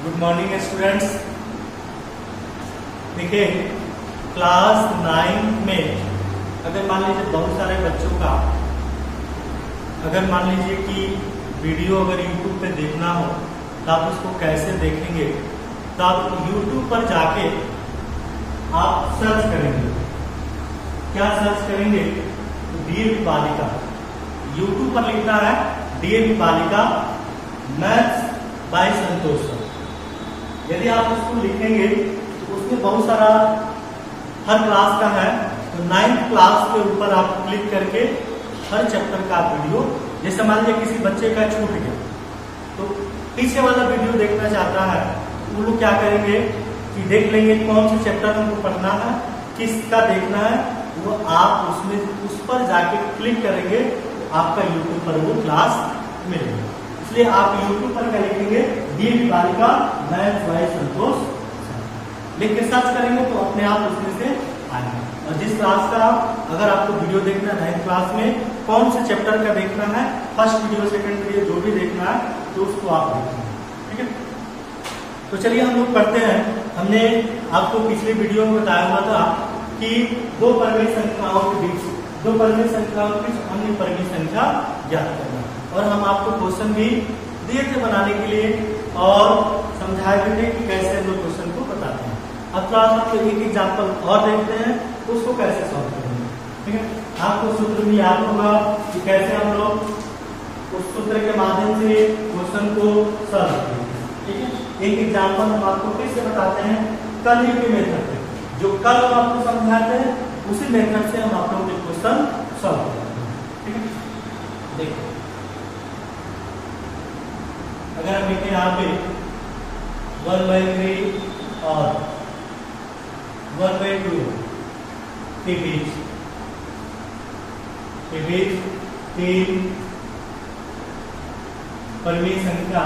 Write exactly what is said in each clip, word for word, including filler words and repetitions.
Good morning students. देखिए class nine में अगर मान लीजिए बहुत सारे बच्चों का अगर मान लीजिए कि वीडियो अगर यूट्यूब पे देखना हो तो आप उसको कैसे देखेंगे, तो आप यूट्यूब पर जाके आप सर्च करेंगे। क्या सर्च करेंगे? तो डीएवी बालिका, यूट्यूब पर लिखना है डीएवी बालिका मैथ्स बाय संतोष सर। यदि आप उसको लिखेंगे तो उसमें बहुत सारा हर क्लास का है, तो नाइन्थ क्लास के ऊपर आप क्लिक करके हर चैप्टर का वीडियो, जैसे मान लीजिए किसी बच्चे का छूट गया तो पीछे वाला वीडियो देखना चाहता है, वो लोग क्या करेंगे कि देख लेंगे कौन से चैप्टर उनको पढ़ना है, किसका देखना है, वो आप उसमें उस पर जाके क्लिक करेंगे तो आपका यूट्यूब पर वो क्लास मिलेगा। इसलिए आप यूट्यूब पर क्या लिखेंगे? डीएवी बालिका मैथ्स बाय संतोष लिख के सर्च करेंगे तो अपने आप उसमें से आएंगे। और जिस क्लास का अगर आपको वीडियो देखना है नाइन्थ क्लास में कौन से चैप्टर का देखना है, फर्स्ट वीडियो सेकंड वीडियो जो भी देखना है तो उसको आप देखेंगे। ठीक है, तो चलिए हम लोग पढ़ते हैं। हमने आपको पिछले वीडियो में बताया हुआ था कि दो परिमेय संख्याओं के बीच दो परिमेय संख्याओं के बीच अन्य परिमेय संख्या ज्ञात करना, और हम आपको क्वेश्चन भी दिए थे बनाने के लिए और समझाए भी थे कि कैसे हम लोग क्वेश्चन को बताते हैं। अब क्लास आप एक एग्जाम्पल और देखते हैं तो उसको कैसे सॉल्व करेंगे। ठीक है, आपको सूत्र भी याद होगा कि कैसे हम लोग उस सूत्र के माध्यम से क्वेश्चन को सॉल्व करेंगे। ठीक है, एक एग्जाम्पल हम आपको फिर से बताते हैं कल ही के मेथड पे, जो कल हम आपको समझाते हैं उसी मेथड से हम आप लोगों के क्वेश्चन सॉल्व करते हैं। ठीक है, देखो अगर हम लिखें यहाँ पे वन बाई थ्री और वन बाई टू के बीच के बीच तीन परिमेय संख्या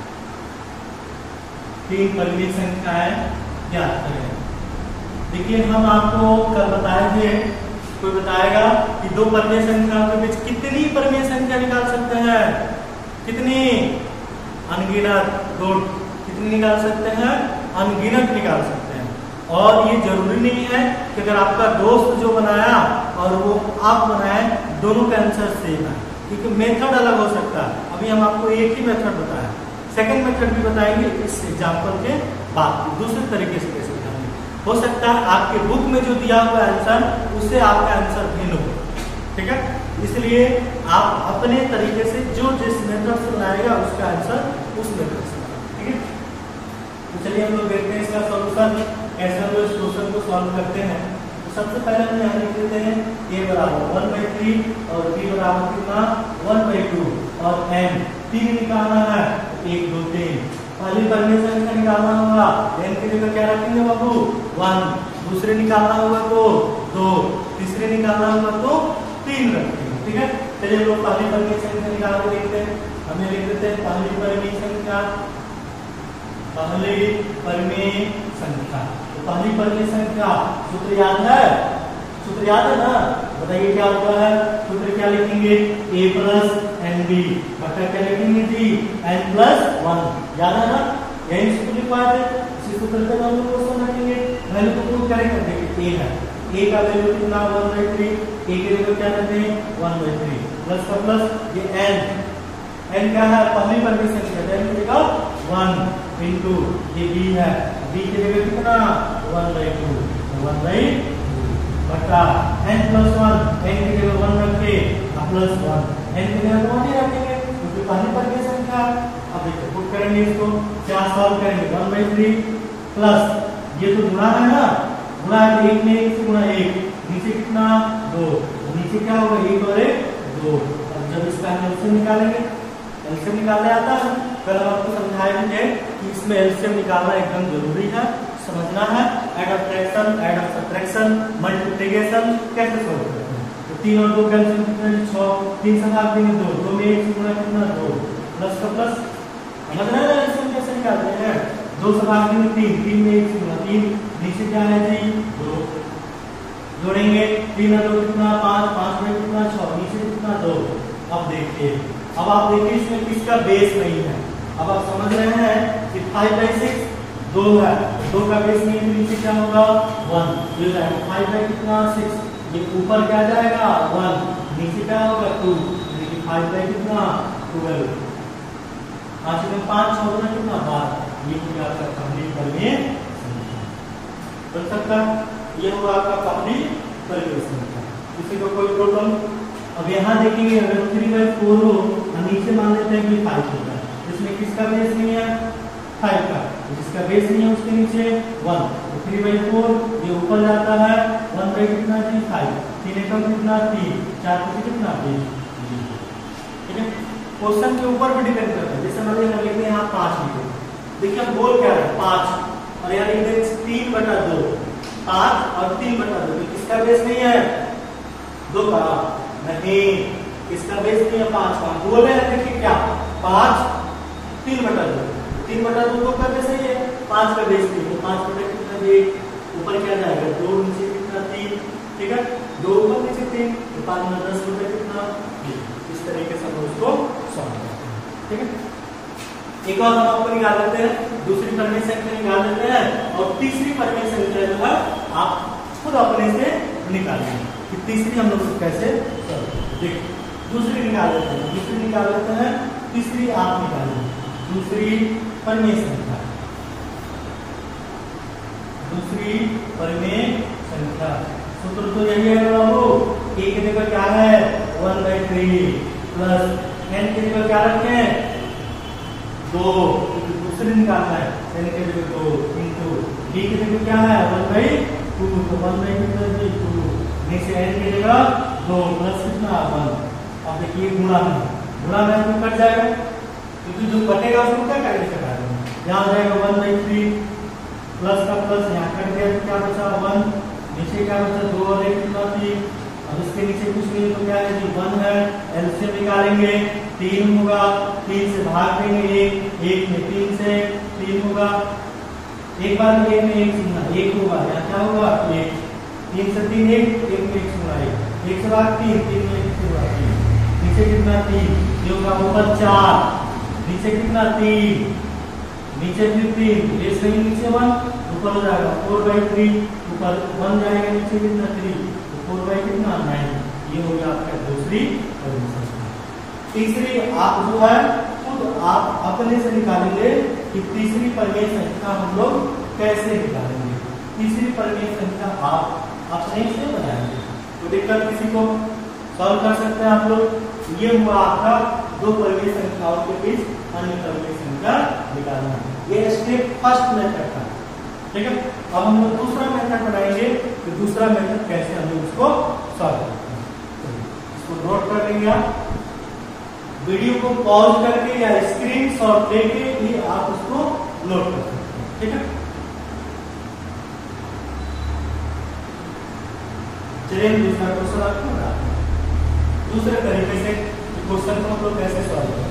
तीन परिमेय संख्याएं ज्ञात करें। देखिए हम आपको कल बताए थे, कोई बताएगा कि दो परिमेय संख्या के बीच कितनी परिमेय संख्या निकाल सकते हैं? कितनी? अनगिनत। गुड, कितनी निकाल सकते हैं? अनगिनत निकाल सकते हैं। और ये जरूरी नहीं है कि अगर आपका दोस्त जो बनाया और वो आप बनाए दोनों का आंसर सेम है, क्योंकि मेथड अलग हो सकता है। अभी हम आपको एक ही मेथड बताया, सेकंड मेथड भी बताएंगे इस एग्जाम्पल के बाद दूसरे तरीके से कैसे बताएंगे। हो सकता है आपके बुक में जो दिया हुआ आंसर उससे आपका आंसर भिन्न हो। ठीक है, इसलिए आप अपने तरीके से जो जिस मेथड से बनाएगा उसका आंसर उस मेथड से। ठीक है, तो चलिए हम लोग देखते हैं इसका सॉल्यूशन कैसे हम लोग इस क्वेश्चन को सॉल्व करते हैं। तो सबसे पहले हम यहाँ लिख देते हैं a बराबर वन बाई थ्री और b बराबर कितना? वन बाई टू और n तीन निकालना है, एक दो तीन। पहली परिमेय संख्या निकालना होगा, n की जगह क्या रखेंगे बाबू? वन। दूसरे निकालना होगा तो दो, तीसरे निकालना होगा तो तीन रखेंगे। ठीक है, चलिए लोग पहली परिमेय संख्या निकाल के देखते हैं। हमें लिख देते हैं पहली परिमेय संख्या पहली परिमेय संख्या तो पहली परिमेय संख्या सूत्र याद है? सूत्र याद है ना? बताइए क्या होता है सूत्र? क्या लिखेंगे? a प्लस एन बी बटा क्या लिखेंगे जी? n plus one. याद है ना? यही सूत्र लिखवाए थे, इसी सूत्र पे हम लोग क्वेश्चन रखेंगे। वैल्यू को प्रूव करेंगे। देखिए a है, a का वैल्यू कितना? One by three. a की वैल्यू क्या करते हैं? वन बाई थ्री प्लस का प्लस ये n n क्या है? पहली परिमेय संख्या तो n की जगह वन इंटू ये b है, b की जगह कितना? One by two one by बटा n प्लस वन, n की जगह वन रखे प्लस वन, n की जगह वन ही रखेंगे क्योंकि पहली परिमेय संख्या। अब देखो पुट करेंगे इसको, क्या सॉल्व करेंगे? वन बाई थ्री प्लस ये तो गुणा है ना, गुणा है एक में एक से गुणा एक, नीचे कितना? दो, नीचे क्या होगा? एक और एक दो। अब जब इसका एलसीएम निकालेंगे, एलसीएम निकालने आता है, कल हम आपको समझाए भी थे कि इसमें एलसीएम निकालना एकदम जरूरी है, समझना है। Add of fraction, add of subtraction, multiplication कैसे सॉल्व करते हैं। तो तीन और दो का एलसीएम कितना? छह। तीन से भाग देंगे दो, दो में एक से गुणा कितना? दो प्लस का प्लस। समझना है एलसीएम कैसे निकालते हैं? दो से भाग देंगे तीन, तीन में एक से गुणा तीन, नीचे क्या है जी? दो। जोड़ेंगे तीन और दो कितना? पाँच, पाँच में कितना? छह, नीचे कितना? दो। अब देखिए, अब आप देखिए इसमें किसका बेस नहीं है। अब आप समझ रहे हैं कि फाइव बाई सिक्स दो है, दो का बेस नहीं है, नीचे क्या होगा वन, ये जाएगा फाइव बाई कितना सिक्स, ये ऊपर क्या जाएगा वन, नीचे क्या होगा टू, यानी कि फाइव बाई कितना ट्वेल्व, पांच में पांच छह में कितना बारह, ये हो गया आपका कंप्लीट परिमेय संख्या। बन सकता ये होगा आपका कंप्लीट परिमेय संख्या। किसी को कोई प्रॉब्लम? अब यहाँ देखेंगे अगर थ्री बाई फोर हो और नीचे मान लेते हैं कि फाइव होगा, इसमें किसका बेस नहीं है फाइव का, जिसका बेस नहीं है उसके नीचे वन, तो थ्री बाई फोर ये ऊपर जाता है वन बाई कितना जी फाइव, तीन एकम कितना तीन, चार पीछे कितना बीस। ठीक है, क्वेश्चन के ऊपर भी डिपेंड करता है। जैसे मान लीजिए लिखते हैं यहाँ पांच लिखे, देखिए हम बोल क्या है पांच और यहाँ लिखते हैं तीन बटा दो, पांच और तीन बटा दो, किसका बेस नहीं है दो का, नहीं किसका बेस नहीं है पांच का, बोल रहे हैं देखिए क्या पांच तीन बटा दो, तीन बटा दो दो का बेस है, पांच का बेस नहीं, तो पांच बटा कितना एक, ऊपर क्या जाएगा दो, नीचे कितना तीन, ठीक है दो ऊपर नीचे तीन, तो पांच में दस बटा कितना एक। इस तरीके से हम उसको सॉल्व करते हैं। ठीक है, एक और हम आपको निकाल लेते हैं, दूसरी परिमेय संख्या निकाल लेते हैं और तीसरी परिमेय संख्या जो है आप खुद अपने से निकालेंगे कि तीसरी हम लोग कैसे सॉल्व करें। देखिए दूसरी निकाल लेते हैं, दूसरी निकाल लेते हैं, तीसरी आप निकालेंगे, दूसरी परिमेय संख्या, दूसरी परिमेय संख्या सूत्र तो यही है बाबू, ए की जगह क्या है one by three plus n की जगह क्या रखे हैं दो, दूसरी निकालना है एन की जगह दो इंटू डी की जगह क्या है वन बाई टू, तो वन बाई कितना टू, नीचे एन की जगह दो प्लस कितना वन। अब देखिए गुणा में, गुणा में तो कट जाएगा क्योंकि जो कटेगा उसको क्या करेंगे कटा देंगे, यहाँ जाएगा वन बाई थ्री प्लस का प्लस यहाँ कट गया तो क्या बचा वन, नीचे क्या बचा दो और एक कितना तीन, अब इसके नीचे कुछ नहीं तो क्या है जी वन है, एलसीएम निकालेंगे तीन होगा, तीन से भाग देंगे एक, एक में तीन से तीन होगा, एक बार में एक में एक सुनना एक होगा, यहाँ क्या होगा एक, तीन से तीन एक, एक में एक सुनना एक, एक से भाग तीन, तीन में एक से भाग तीन, नीचे कितना तीन, ये होगा ऊपर चार, नीचे कितना तीन, नीचे फिर तीन, ये सही नीचे वन, ऊपर हो जाएगा फोर बाई थ्री, ऊपर वन जाएगा नीचे कितना थ्री, तो फोर बाई कितना नाइन, ये हो गया आपका दूसरी परिमेय संख्या। तीसरी आप जो है खुद आप अपने से निकालेंगे कि तीसरी परिमेय संख्या हम लोग कैसे निकालेंगे, तीसरी परिमेय संख्या आप अपने से बनाएंगे, तो दिक्कत किसी को सॉल्व कर सकते हैं आप लोग। ये हुआ आपका दो परिमेय संख्याओं के बीच अन्य परिमेय संख्या निकालना, ये स्टेप फर्स्ट मेथड था। ठीक है, अब हम लोग दूसरा मेथड बनाएंगे कि दूसरा मेथड कैसे हम लोग उसको सॉल्व करते हैं। इसको नोट कर लेंगे आप, वीडियो को पॉज करके या स्क्रीनशॉट लेके ही आप उसको नोट कर सकते हैं। ठीक है, चलिए दूसरा क्वेश्चन आपको बनाते हैं, दूसरे तरीके से क्वेश्चन को हम लोग कैसे सॉल्व करेंगे।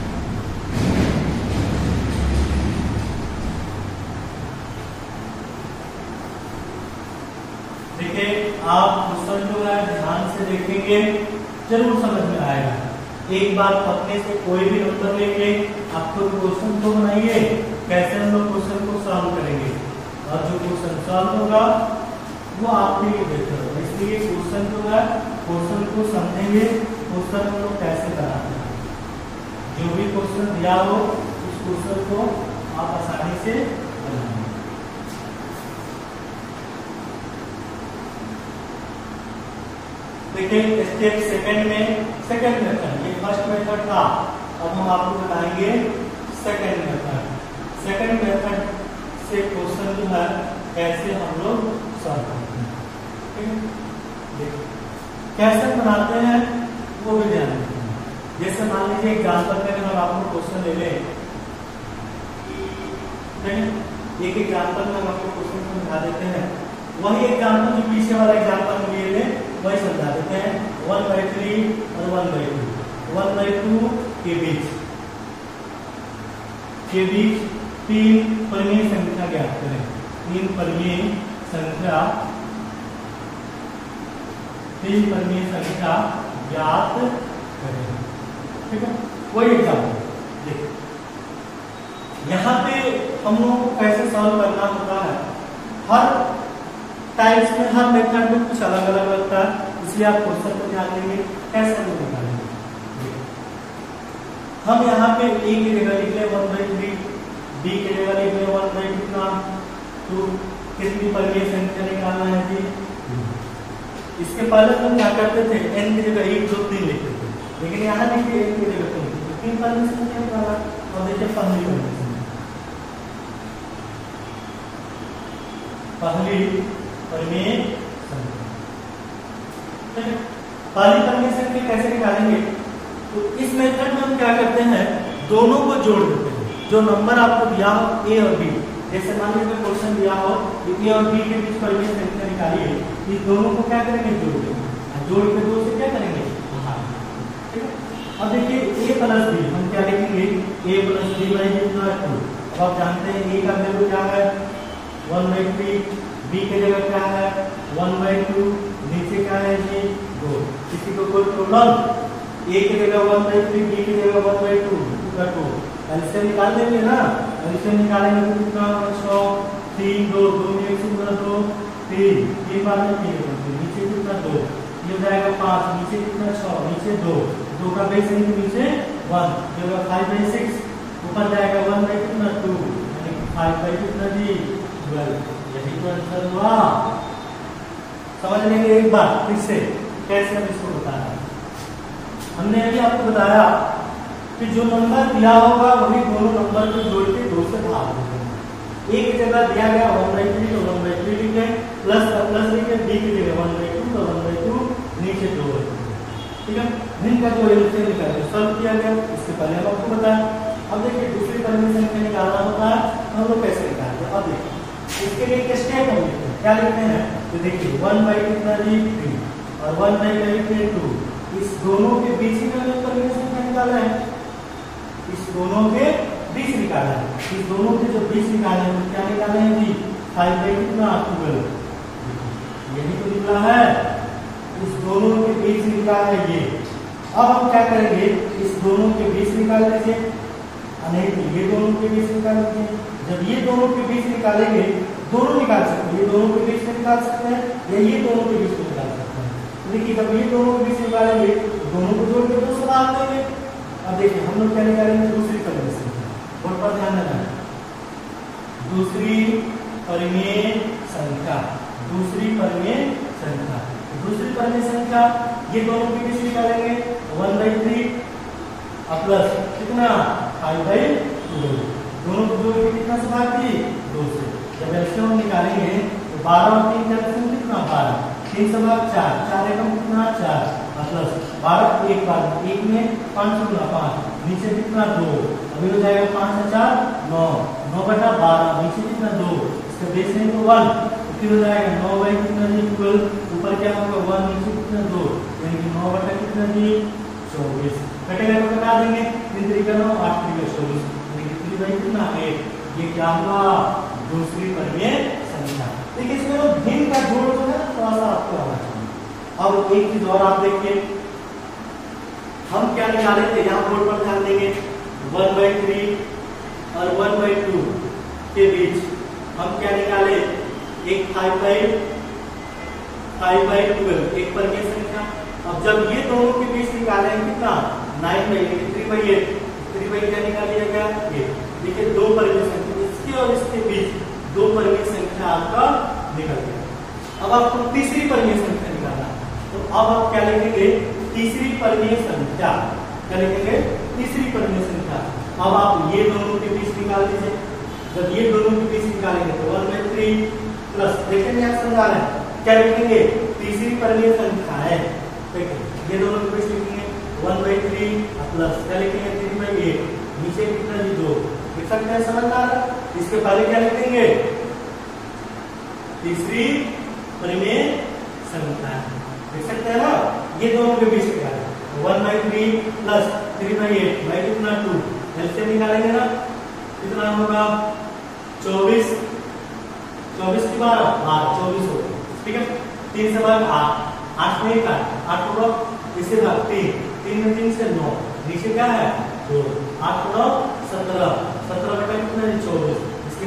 देखिए आप क्वेश्चन जो है ध्यान से देखेंगे जरूर समझ में आएगा। एक बार अपने से कोई भी नंबर लेके आप खुद क्वेश्चन को बनाइए कैसे हम लोग क्वेश्चन को सॉल्व करेंगे, और जो क्वेश्चन सॉल्व होगा वो आपके लिए बेहतर होगा। इसलिए क्वेश्चन जो है क्वेश्चन को समझेंगे, क्वेश्चन हम लोग कैसे बनाते हैं, जो भी क्वेश्चन दिया हो उस क्वेश्चन को आप आसानी से बनाएंगे। देखिए स्टेप सेकंड में सेकंड मेथड, ये फर्स्ट मेथड था, अब हम आपको बताएंगे सेकंड मेथड। सेकंड मेथड से क्वेश्चन जो है कैसे हम लोग सॉल्व करते हैं। ठीक है, देखिए कैसे बनाते हैं वो भी ध्यान रखते हैं। जैसे मान लीजिए एग्जाम्पल में हम आपको क्वेश्चन ले लें, एक एग्जाम्पल में हम आपको क्वेश्चन समझा देते हैं, वही एग्जाम्पल जो पीछे वाला एग्जाम्पल में लिए थे वही समझा देते हैं। वन बाई थ्री और one by two, one by two के बीच के बीच तीन परिमेय संख्या ज्ञात करें, तीन परिमेय संख्या तीन परिमेय संख्या ज्ञात करें। ठीक है, वही एग्जाम्पल देखिए यहाँ पे हम लोगों को कैसे सॉल्व करना होता है। हर टाइप्स में, हर मेथड में कुछ अलग अलग लगता है, इसलिए आप क्वेश्चन को ध्यान देंगे कैसे हम निकालेंगे। हम यहाँ पे ए की जगह लिख ले वन बाई थ्री, बी की जगह लिख ले वन बाई कितना टू, कितनी परिमेय संख्या निकालना है जी। इसके पहले हम क्या करते थे, एन की जगह एक दो तीन लिखते थे, लेकिन यहाँ देखिए एन की जगह तीन, तीन परिमेय संख्या निकाला। और देखिए पहली परिमेय संख्या, पहली परिमेय संख्या, पहली परिमेय संख्या कैसे निकालेंगे, तो इस मेथड में हम क्या करते हैं, दोनों को जोड़ देते हैं। जो नंबर आपको दिया हो ए और बी, जैसे मान लीजिए क्वेश्चन दिया हो ए और बी के बीच परिमेय संख्या निकालिए, इस दोनों को क्या करेंगे, जोड़ देंगे, जोड़ के दो से क्या करेंगे, ठीक है। अब देखिए ए प्लस बी, हम क्या लिखेंगे, ए प्लस बी बाई कितना टू। अब आप जानते हैं ए का वैल्यू क्या है, वन बाई थ्री, बी के जगह क्या है वन बाई टू, नीचे क्या है जी दो। किसी को कोई प्रॉब्लम, ए की जगह वन बाई थ्री, बी की जगह वन बाई टू का टू, एलसीएम निकाल देंगे ना। एलसीएम निकालेंगे तो कितना होगा, छह, तीन, दो, दो में एक से गुना दो, तीन, तीन बार में तीन, नीचे कितना दो, ये हो जाएगा पाँच, नीचे कितना छह, नीचे दो, दो का बेस है नीचे वन, ये होगा फाइव बाई सिक्स, ऊपर जाएगा वन बाई कितना टू, यानी फाइव बाई कितना जी ट्वेल्व। यही तो आंसर हुआ। समझ लेंगे एक बार फिर से कैसे हम इसको बताया। हमने अभी आपको बताया कि जो नंबर दिया होगा वही दोनों नंबर को जोड़ के दो से भाग देंगे। एक जगह दिया गया वन बाई थ्री तो वन बाई थ्री लिखे, प्लस का प्लस लिखे, बी की जगह वन बाई टू तो वन बाई टू, नीचे दो, ठीक है। इनका जो एलसीएम निकालकर सॉल्व किया गया, इससे पहले हम आपको बताया। अब देखिए दूसरी परिमेय संख्या निकालना होता है, हम लोग कैसे निकालते हैं। अब देखिए इसके लिए एक स्टेप हम लिखते हैं, क्या लिखते हैं, तो देखिए वन बाई कितना जी थ्री और वन बाई बाई टू, इस दोनों के बीच में परिमेय संख्या निकाला है, इस दोनों के बीच निकाला है, इस दोनों के जो बीच निकाले हैं क्या निकाले हैं जी, फाइव बाई कितना ट्वेल्व, यही तो निकला है, इस दोनों के बीच निकाला है ये। अब हम क्या करेंगे, इस दोनों के बीच निकाल लीजिए, नहीं तो ये दोनों के बीच निकाल लीजिए। जब ये दोनों के बीच निकालेंगे, दोनों निकाल सकते हैं, ये दोनों के बीच में निकाल सकते हैं या ये दोनों के बीच में निकाल सकते हैं। देखिए जब ये दोनों के बीच निकालेंगे, दोनों को जोड़ के दो से भाग देंगे। अब देखिए हम लोग क्या निकालेंगे, दूसरी परिमेय संख्या, बोर्ड पर ध्यान देना, दूसरी परिमेय संख्या, दूसरी परिमेय संख्या, दूसरी परिमेय संख्या ये दोनों के बीच निकालेंगे, वन बाई थ्री प्लस कितना फाइव बाई टू, दोनों को जोड़ के कितना से भाग दिए, दो से। जब एलसीएम हम निकालेंगे तो बारह और तीन का एलसीएम कितना, बारह, तीन से भाग चार, चार एकम कितना चार, प्लस बारह एक बार एक में पाँच सौ गुना पाँच, नीचे कितना दो, अभी हो जाएगा पाँच से चार नौ, नौ बटा बारह, नीचे कितना दो, इसका बेस है तो वन, तो फिर हो जाएगा नौ बाई कितना जी ट्वेल्व, ऊपर क्या होगा वन, नीचे कितना दो, यानी कि नौ बटा कितना जी चौबीस, कटेगा तो कटा देंगे, तीन तरीका नौ, आठ तरीका चौबीस, यानी कि तीन बाई कितना एक, ये क्या हुआ दूसरी परिमेय संख्या। देखिए इसमें वो भिन्न का जोड़ जो है थोड़ा सा आपको आना चाहिए। अब एक चीज और आप देखिए, हम क्या निकाले थे, यहाँ बोर्ड पर ध्यान देंगे, वन बाई थ्री और वन बाई टू के बीच हम क्या निकाले, एक five by five by twelve, एक परिमेय संख्या। अब जब ये दोनों के बीच निकाले कितना, nine by three by eight, three by क्या निकाल लिया गया एट। देखिए दो परिमेय संख्या, इसके और इसके बीच दो परिमेय संख्या आपका निकल गया। अब आपको तीसरी परिमेय संख्या निकालना, तो अब आप क्या लिखेंगे, तीसरी परिमेय संख्या, क्या लिखेंगे, तीसरी परिमेय संख्या। अब आप ये दोनों के बीच निकाल दीजिए, जब ये दोनों के बीच निकालेंगे तो वन बाई थ्री प्लस, देखिए यहाँ समझा रहे हैं, क्या लिखेंगे, तीसरी परिमेय संख्या है, देखिए ये दोनों के बीच लिखेंगे वन बाई थ्री प्लस क्या लिखेंगे थ्री बाई एट, नीचे कितना जी दो, लिख सकते हैं, समझ आ रहा है। इसके पहले क्या लिखेंगे, तीसरी परिमेय संख्या, देख सकते हैं ना, ये दोनों के बीच क्या है, one by three plus three by eight by कितना टू, एलसीएम निकालेंगे ना, कितना होगा चौबीस, चौबीस की बारह बारह, चौबीस हो गया, ठीक है। तीन से भाग आठ, आठ में का आठ होगा, इससे भाग तीन, तीन में तीन से नौ, नीचे क्या है दो, आठ नौ सत्रह, सत्रह बटा कितना है चौबीस,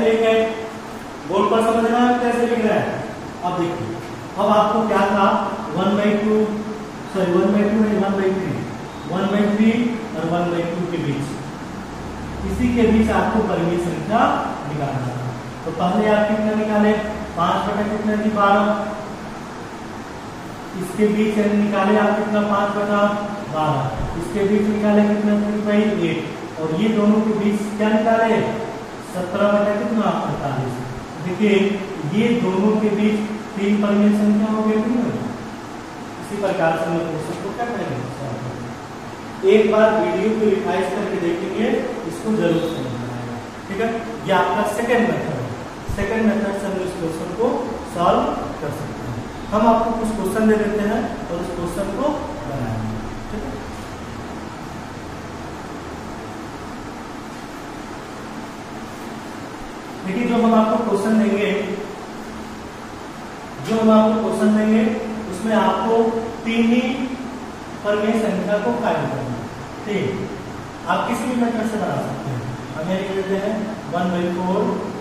लिखेंगे, बोर्ड पर समझना है कैसे लिख रहे हैं। अब देखिए, अब आपको क्या था, one by two sorry one by two नहीं one by three one by three और वन बाई टू के बीच, इसी के बीच आपको परिमेय संख्या निकालना था। तो पहले आप कितना निकाले, पांच बटा कितना थी बारह, इसके बीच निकाले आप कितना, पांच बटा बारह, इसके बीच निकाले कितना, थ्री बाई एट, और ये दोनों के बीच क्या निकाले, सत्रह बटा कितना, अड़तालीस। देखिए ये दोनों के बीच तीन परिमेय संख्या हो गई नहीं। इसी प्रकार से हम क्वेश्चन को क्या करेंगे, एक बार वीडियो को रिवाइज करके देखेंगे, इसको जरूर समझना है, ठीक है। ये आपका सेकंड मेथड है, सेकंड मेथड से हम इस क्वेश्चन को सॉल्व कर सकते हैं। हम आपको कुछ क्वेश्चन दे देते हैं और उस क्वेश्चन को बनाएंगे, ठीक है। देखिए जो हम आपको क्वेश्चन देंगे जो हम आपको क्वेश्चन देंगे उसमें आपको तीन ही परिमेय संख्या को फाइंड करना है, ठीक। आप किसी भी मेथड से बना सकते हैं। हम ये लिख देते हैं वन बाई फोर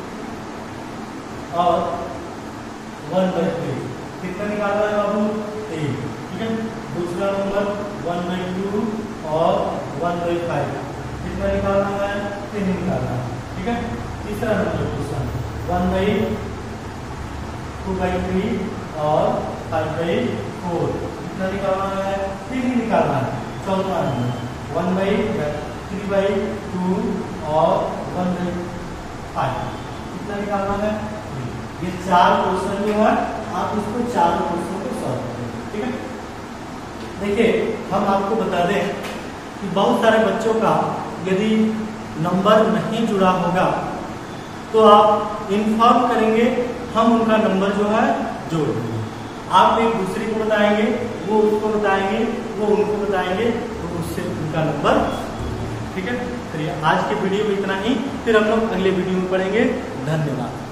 और वन बाई थ्री, कितना निकालना है बाबू, तीन, ठीक है। दूसरा नंबर वन बाई टू और वन बाई फाइव, कितना निकालना है, तीन निकालना है, ठीक है। तीसरा number question one by two by three और फाइव बाई फोर, कितना निकालना है, तीन ही निकालना है। चौथा number one by three by two और वन बाई फाइव, कितना निकालना है, ये चार क्वेश्चन जो है आप इसको चारों क्वेश्चन को सॉल्व करेंगे, ठीक है। देखिए हम आपको बता दें कि बहुत सारे बच्चों का यदि नंबर नहीं जुड़ा होगा तो आप इन्फॉर्म करेंगे, हम उनका नंबर जो है जोड़ देंगे। आप एक दूसरे को बताएंगे, वो उसको बताएंगे, वो उनको बताएंगे, तो उससे उनका नंबर, ठीक है। चलिए आज के वीडियो में इतना ही, फिर हम लोग अगले वीडियो में पढ़ेंगे। धन्यवाद।